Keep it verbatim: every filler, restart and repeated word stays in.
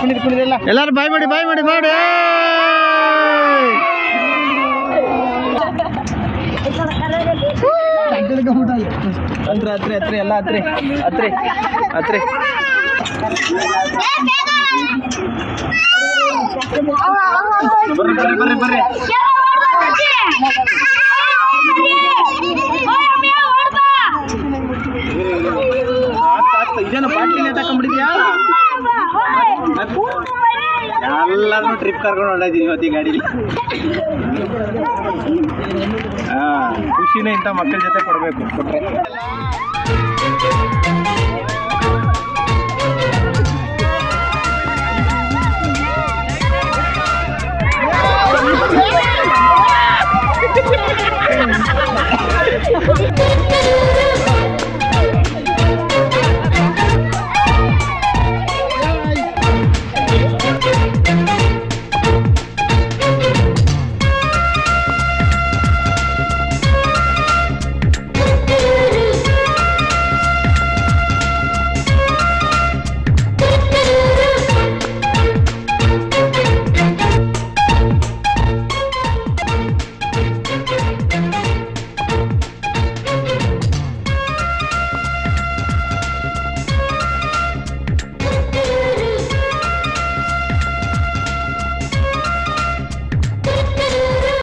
ಎಲ್ಲಾರು ಬಾಯ್ ಮಾಡಿ ಬಾಯ್ ಮಾಡಿ ಮಾಡಿ ಹತ್ರ ಹತ್ರ ಹತ್ರ ಎಲ್ಲ ಹತ್ರಿ ಹತ್ರಿ ಹತ್ರಿ ಬರ್ರಿ ಬರ್ರಿ ಬರ್ರಿ ಬರ್ರಿ ಇದೇನು ಬಾಟ್ಲಿ ತಕೊಂಡ್ಬಿಟ್ಟಿದ್ಯಾ ಎಲ್ಲರೂ ಟ್ರಿಪ್ ಕರ್ಕೊಂಡು ಹೊರಟಿದೀವಿ ಇವತ್ತು ಈ ಗಾಡೀಲಿ ಹಾ ಖುಷಿನೇ ಇಂಥ ಮಕ್ಕಳ ಜೊತೆ ಕೊಡಬೇಕು ಕೊಟ್ರೆ